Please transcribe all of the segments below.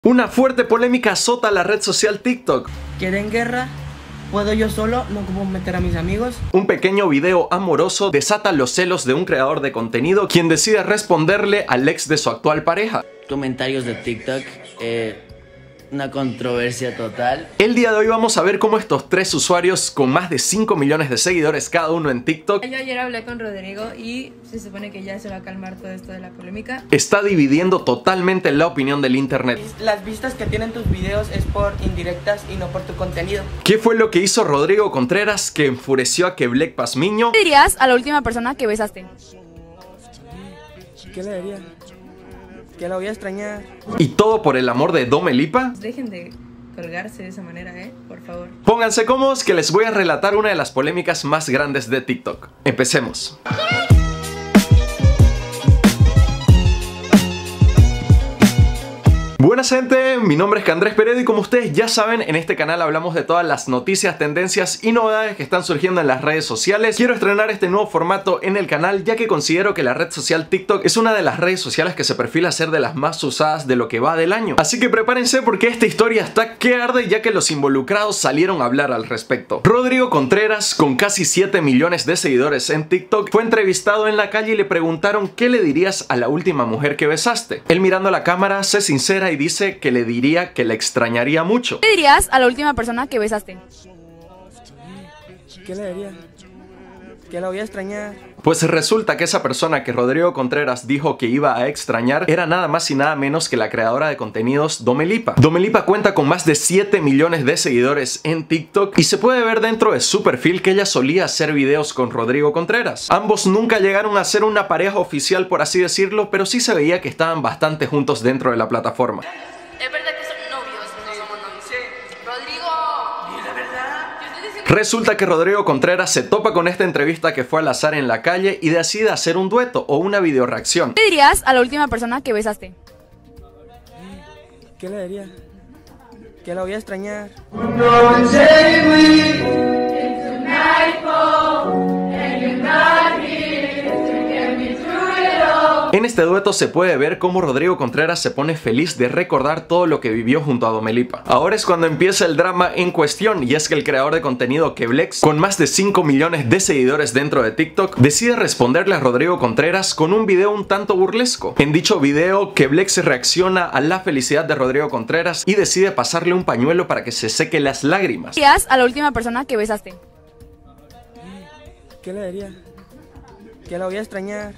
Una fuerte polémica azota la red social TikTok. ¿Quieren guerra? ¿Puedo yo solo? ¿No ocupo meter a mis amigos? Un pequeño video amoroso desata los celos de un creador de contenido, quien decide responderle al ex de su actual pareja. Comentarios de TikTok, una controversia total. El día de hoy vamos a ver cómo estos tres usuarios con más de 5 millones de seguidores cada uno en TikTok Yo ayer hablé con Rodrigo y se supone que ya se va a calmar todo esto de la polémica. está dividiendo totalmente la opinión del internet. Las vistas que tienen tus videos es por indirectas y no por tu contenido. ¿Qué fue lo que hizo Rodrigo Contreras que enfureció a Quebec Pazmiño? ¿Qué dirías a la última persona que besaste? ¿Qué le diría? Que la voy a extrañar. Y todo por el amor de Dua Lipa. Dejen de colgarse de esa manera, por favor. Pónganse cómodos que les voy a relatar una de las polémicas más grandes de TikTok. Empecemos. Buenas gente, mi nombre es Andrés Peredo y como ustedes ya saben, en este canal hablamos de todas las noticias, tendencias y novedades que están surgiendo en las redes sociales. Quiero estrenar este nuevo formato en el canal ya que considero que la red social TikTok es una de las redes sociales que se perfila ser de las más usadas de lo que va del año. Así que prepárense porque esta historia está que arde ya que los involucrados salieron a hablar al respecto. Rodrigo Contreras, con casi 7 millones de seguidores en TikTok, fue entrevistado en la calle y le preguntaron ¿qué le dirías a la última mujer que besaste? Él mirando a la cámara se sincera y dice que le diría que la extrañaría mucho. ¿Qué dirías a la última persona que besaste? ¿Qué le diría? Que la voy a extrañar. Pues resulta que esa persona que Rodrigo Contreras dijo que iba a extrañar era nada más y nada menos que la creadora de contenidos Dua Lipa. Dua Lipa cuenta con más de 7 millones de seguidores en TikTok y se puede ver dentro de su perfil que ella solía hacer videos con Rodrigo Contreras. Ambos nunca llegaron a ser una pareja oficial, por así decirlo, pero sí se veía que estaban bastante juntos dentro de la plataforma. Es verdad que son novios, no somos novios. Sí. Rodrigo. ¿Y la verdad? Resulta que Rodrigo Contreras se topa con esta entrevista que fue al azar en la calle y decide hacer un dueto o una videoreacción. ¿Qué dirías a la última persona que besaste? ¿Qué le diría? Que la voy a extrañar. En este dueto se puede ver cómo Rodrigo Contreras se pone feliz de recordar todo lo que vivió junto a Dua Lipa. Ahora es cuando empieza el drama en cuestión y es que el creador de contenido Quebec, con más de 5 millones de seguidores dentro de TikTok, decide responderle a Rodrigo Contreras con un video un tanto burlesco. En dicho video, Quebec se reacciona a la felicidad de Rodrigo Contreras y decide pasarle un pañuelo para que se seque las lágrimas. ¿Qué dirías a la última persona que besaste? ¿Qué le diría? Que la voy a extrañar.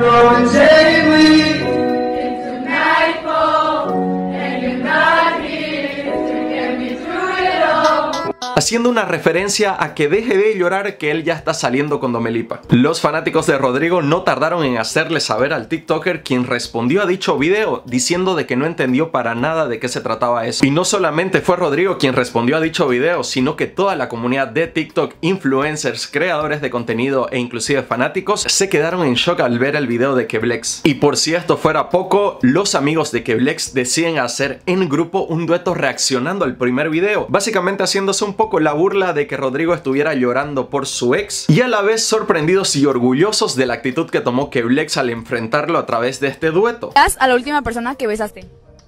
Haciendo una referencia a que deje de llorar que él ya está saliendo con Dua Lipa. Los fanáticos de Rodrigo no tardaron en hacerle saber al TikToker, quien respondió a dicho video diciendo de que no entendió para nada de qué se trataba eso. Y no solamente fue Rodrigo quien respondió a dicho video, sino que toda la comunidad de TikTok, influencers, creadores de contenido e inclusive fanáticos se quedaron en shock al ver el video de Quebec. Y por si esto fuera poco, los amigos de Quebec deciden hacer en grupo un dueto reaccionando al primer video, básicamente haciéndose un poco la burla de que Rodrigo estuviera llorando por su ex y a la vez sorprendidos y orgullosos de la actitud que tomó Quebec al enfrentarlo a través de este dueto. ¿Qué dirías a la última persona que besaste?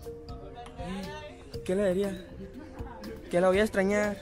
¿Qué le diría? Que la voy a extrañar.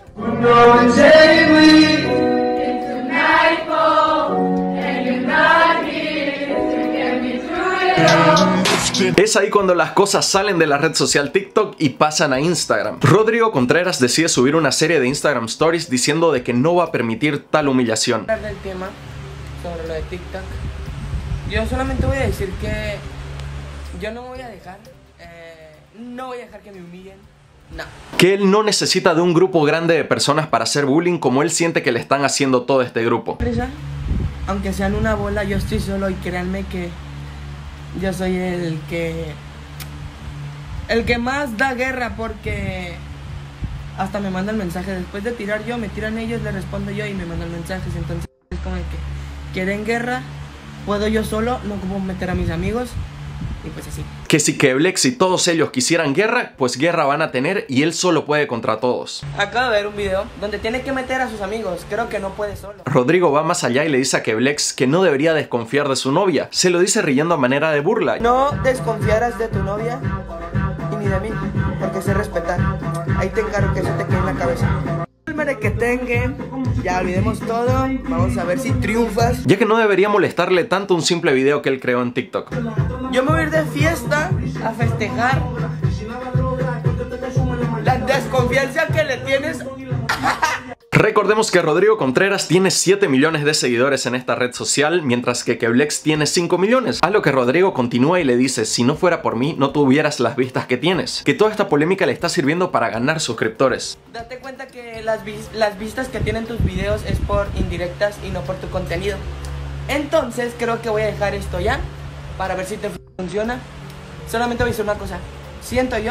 Es ahí cuando las cosas salen de la red social TikTok y pasan a Instagram. Rodrigo Contreras decide subir una serie de Instagram Stories diciendo de que no va a permitir tal humillación. Hablar del tema sobre lo de TikTok. Yo solamente voy a decir que yo no voy a dejar, que me humillen. No. Que él no necesita de un grupo grande de personas para hacer bullying como él siente que le están haciendo todo este grupo. Aunque sean una bola, yo estoy solo y créanme que yo soy el que más da guerra, porque hasta me mandan mensajes. Después de tirar yo, me tiran ellos, le respondo yo y me mandan mensajes. Entonces es como el que quieren guerra, puedo yo solo, no ocupo meter a mis amigos. Y pues así. Que si Quebec y todos ellos quisieran guerra, pues guerra van a tener y él solo puede contra todos. Acabo de ver un video donde tiene que meter a sus amigos. Creo que no puede solo. Rodrigo va más allá y le dice a Quebec que no debería desconfiar de su novia. Se lo dice riendo a manera de burla. No desconfiaras de tu novia y ni de mí, porque sé respetar. Ahí te encargo que eso te quede en la cabeza. El merequetengue, ya olvidemos todo, vamos a ver si triunfas. Ya que no debería molestarle tanto un simple video que él creó en TikTok. Yo me voy a ir de fiesta a festejar la desconfianza que le tienes. Recordemos que Rodrigo Contreras tiene 7 millones de seguidores en esta red social, mientras que Keblex tiene 5 millones. A lo que Rodrigo continúa y le dice: si no fuera por mí, no tuvieras las vistas que tienes. Que toda esta polémica le está sirviendo para ganar suscriptores. Date cuenta que las vistas que tienen tus videos es por indirectas y no por tu contenido. Entonces creo que voy a dejar esto ya, para ver si te funciona. Solamente voy a decir una cosa. Siento yo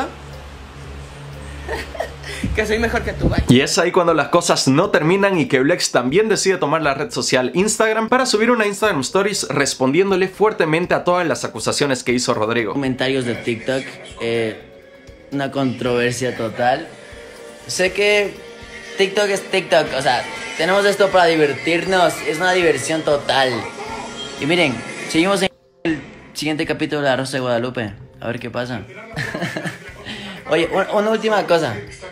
que soy mejor que tú, bye. Y es ahí cuando las cosas no terminan y Keblex también decide tomar la red social Instagram para subir una Instagram Stories respondiéndole fuertemente a todas las acusaciones que hizo Rodrigo. Comentarios de TikTok, una controversia total. Sé que TikTok es TikTok, o sea, tenemos esto para divertirnos, es una diversión total. Y miren, seguimos en el siguiente capítulo de La Rosa de Guadalupe, a ver qué pasa. Oye, una última cosa.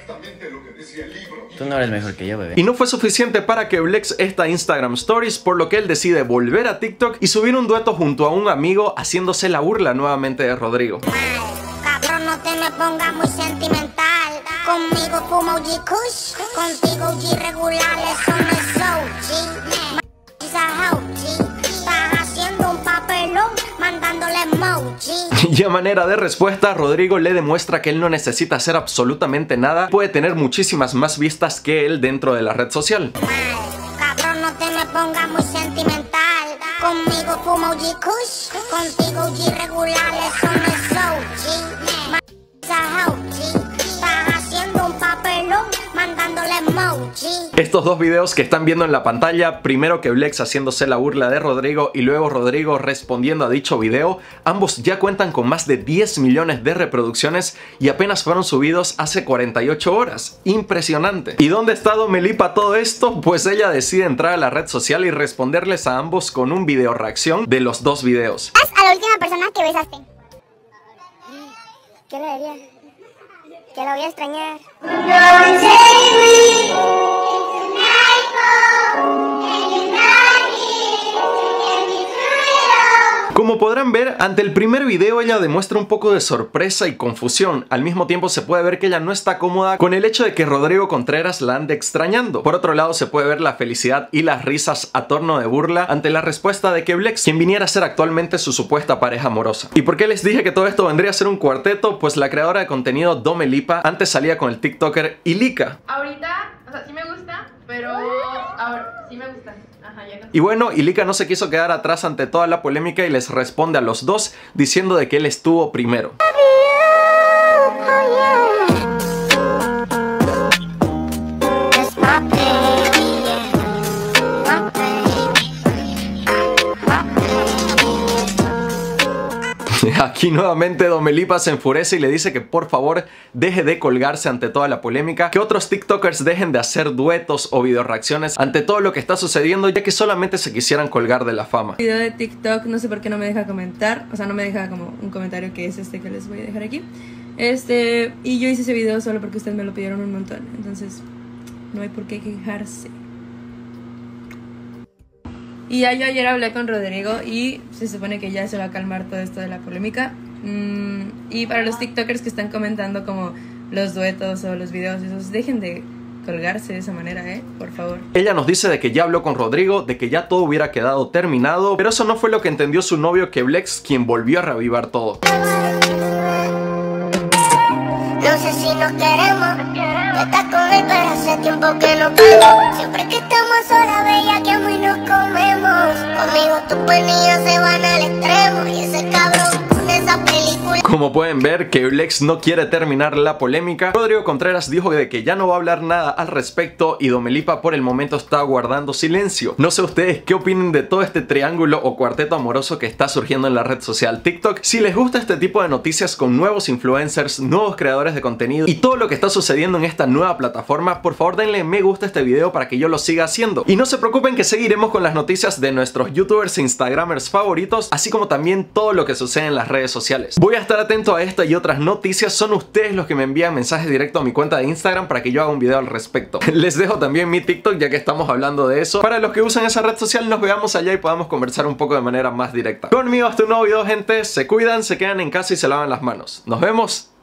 Tú no eres mejor que yo, bebé. Y no fue suficiente para Keblex esta Instagram Stories, por lo que él decide volver a TikTok y subir un dueto junto a un amigo haciéndose la burla nuevamente de Rodrigo. Cabrón, no te me pongas muy sentimental. Conmigo fumo G-Kush, contigo G regular, eso no es so G. Estás haciendo un papelón, mandándole emoji. Y a manera de respuesta, Rodrigo le demuestra que él no necesita hacer absolutamente nada, puede tener muchísimas más vistas que él dentro de la red social. Cabrón, no te me pongas muy sentimental. Conmigo fumo G-Kush, contigo G regular, eso no es so Estás haciendo un papelón, mandándole emoji. Estos dos videos que están viendo en la pantalla, primero Keblex haciéndose la burla de Rodrigo y luego Rodrigo respondiendo a dicho video, ambos ya cuentan con más de 10 millones de reproducciones y apenas fueron subidos hace 48 horas. Impresionante. ¿Y dónde está Domelipa todo esto? Pues ella decide entrar a la red social y responderles a ambos con un video reacción de los dos videos. A la última persona que besaste. ¿Qué le dirías? Que lo voy a extrañar. Como podrán ver, ante el primer video ella demuestra un poco de sorpresa y confusión. Al mismo tiempo se puede ver que ella no está cómoda con el hecho de que Rodrigo Contreras la ande extrañando. Por otro lado se puede ver la felicidad y las risas a torno de burla ante la respuesta de Keblex, quien viniera a ser actualmente su supuesta pareja amorosa. ¿Y por qué les dije que todo esto vendría a ser un cuarteto? Pues la creadora de contenido Domelipa antes salía con el TikToker Ilika. Ahorita, o sea, sí me gusta, pero ahora sí me gusta. Ajá, ya no. Y bueno, Ilika no se quiso quedar atrás ante toda la polémica y les responde a los dos diciendo de que él estuvo primero. Aquí nuevamente Domelipa se enfurece y le dice que por favor deje de colgarse ante toda la polémica, que otros TikTokers dejen de hacer duetos o video reacciones ante todo lo que está sucediendo, ya que solamente se quisieran colgar de la fama. Video de TikTok, no sé por qué no me deja comentar, o sea, no me deja como un comentario que es este que les voy a dejar aquí. Y yo hice ese video solo porque ustedes me lo pidieron un montón, entonces no hay por qué quejarse. Y ya yo ayer hablé con Rodrigo y se supone que ya se va a calmar todo esto de la polémica. Y para los TikTokers que están comentando como los duetos o los videos esos, dejen de colgarse de esa manera, por favor. Ella nos dice de que ya habló con Rodrigo, de que ya todo hubiera quedado terminado, pero eso no fue lo que entendió su novio Keblex, quien volvió a reavivar todo. No sé si nos queremos. Estás con él, pero hace tiempo que no pego. Siempre que estamos solas, bella, que muy nos comemos. Conmigo tus penillas se van al extremo. Y ese cabrón con esa película. Como pueden ver, Keblex no quiere terminar la polémica. Rodrigo Contreras dijo de que ya no va a hablar nada al respecto y Domelipa por el momento está guardando silencio. No sé ustedes qué opinen de todo este triángulo o cuarteto amoroso que está surgiendo en la red social TikTok. Si les gusta este tipo de noticias con nuevos influencers, nuevos creadores de contenido y todo lo que está sucediendo en esta nueva plataforma, por favor denle me gusta a este video para que yo lo siga haciendo. Y no se preocupen que seguiremos con las noticias de nuestros youtubers e instagramers favoritos, así como también todo lo que sucede en las redes sociales. Voy a estar atento a esta y otras noticias, son ustedes los que me envían mensajes directos a mi cuenta de Instagram para que yo haga un video al respecto. Les dejo también mi TikTok, ya que estamos hablando de eso. Para los que usan esa red social, nos veamos allá y podamos conversar un poco de manera más directa. Conmigo hasta un nuevo video, gente. Se cuidan, se quedan en casa y se lavan las manos. Nos vemos.